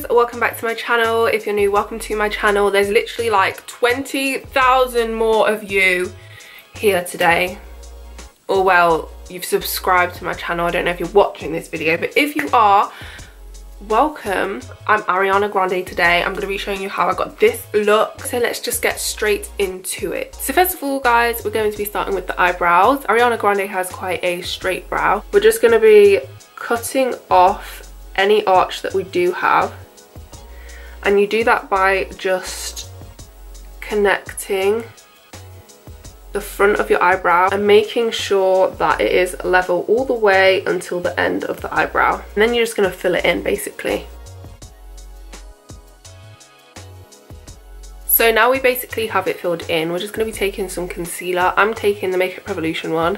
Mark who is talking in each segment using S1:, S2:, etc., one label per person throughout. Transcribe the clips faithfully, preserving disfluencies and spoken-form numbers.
S1: welcome back to my channel. If you're new, welcome to my channel. There's literally like twenty thousand more of you here today. Or well, you've subscribed to my channel. I don't know if you're watching this video, but if you are, welcome. I'm Ariana Grande today. I'm going to be showing you how I got this look. So let's just get straight into it. So first of all, guys, we're going to be starting with the eyebrows. Ariana Grande has quite a straight brow. We're just going to be cutting off any arch that we do have, and you do that by just connecting the front of your eyebrow and making sure that it is level all the way until the end of the eyebrow, and then you're just going to fill it in basically. So now we basically have it filled in. We're just going to be taking some concealer. I'm taking the Makeup Revolution one.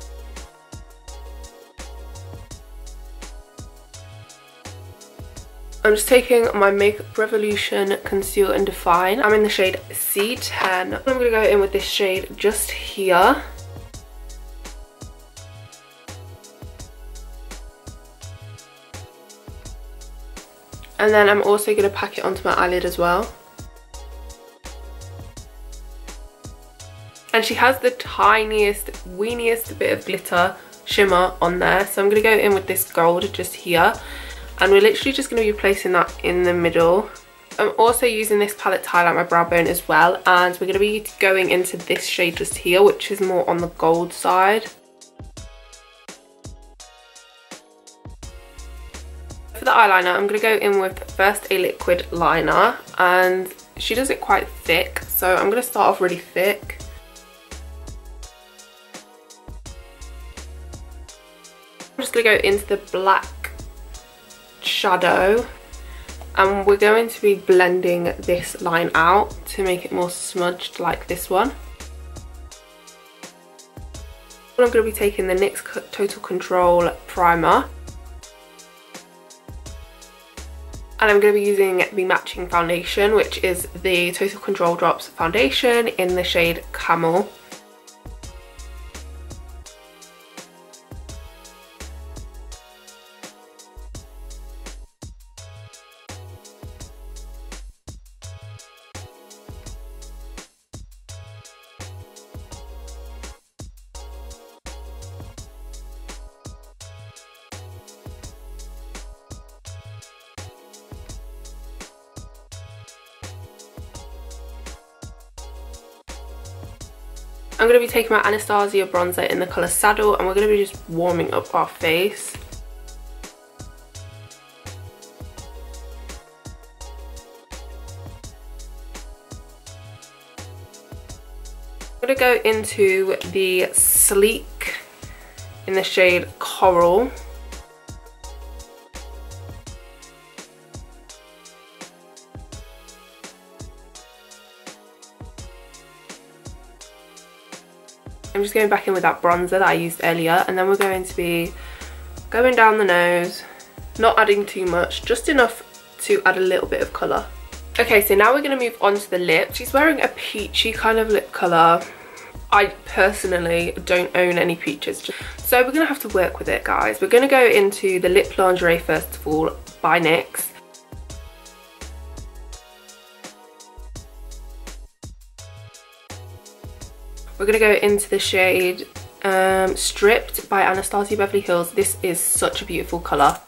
S1: I'm just taking my Makeup Revolution Conceal and Define. I'm in the shade C ten. I'm going to go in with this shade just here. And then I'm also going to pack it onto my eyelid as well. And she has the tiniest, weeniest bit of glitter shimmer on there. So I'm going to go in with this gold just here. And we're literally just going to be placing that in the middle. I'm also using this palette to highlight my brow bone as well. And we're going to be going into this shade just here, which is more on the gold side. For the eyeliner, I'm going to go in with first a liquid liner. And she does it quite thick, so I'm going to start off really thick. I'm just going to go into the black shadow, and we're going to be blending this line out to make it more smudged like this one. I'm going to be taking the N Y X Total Control primer, and I'm going to be using the matching foundation, which is the Total Control Drops foundation in the shade Camel. I'm going to be taking my Anastasia bronzer in the colour Saddle, and we're going to be just warming up our face. I'm going to go into the Sleek in the shade Coral. I'm just going back in with that bronzer that I used earlier, and then we're going to be going down the nose, not adding too much, just enough to add a little bit of colour. Okay, so now we're going to move on to the lips. She's wearing a peachy kind of lip colour. I personally don't own any peaches, so we're going to have to work with it, guys. We're going to go into the Lip Lingerie first of all by N Y X. We're going to go into the shade um, Stripped by Anastasia Beverly Hills. This is such a beautiful colour.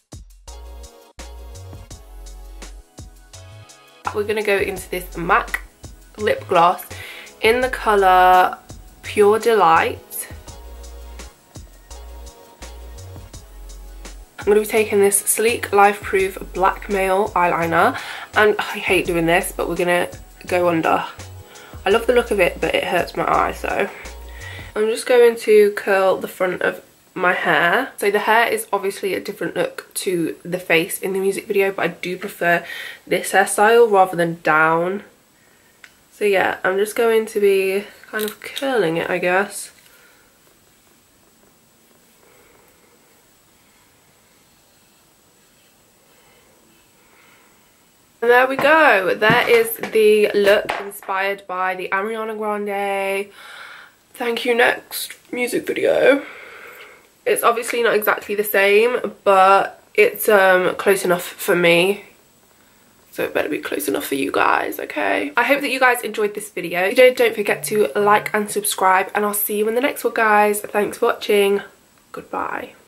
S1: We're going to go into this MAC lip gloss in the colour Pure Delight. I'm going to be taking this Sleek Life Proof Blackmail eyeliner, and I hate doing this, but we're going to go under. I love the look of it, but it hurts my eye, so I'm just going to curl the front of my hair. So the hair is obviously a different look to the face in the music video, but I do prefer this hairstyle rather than down. So yeah, I'm just going to be kind of curling it, I guess. And there we go. There is the look inspired by the Ariana Grande Thank You Next music video. It's obviously not exactly the same, but it's um, close enough for me. so it better be close enough for you guys, okay? I hope that you guys enjoyed this video. If you did, don't forget to like and subscribe, and I'll see you in the next one, guys. Thanks for watching. Goodbye.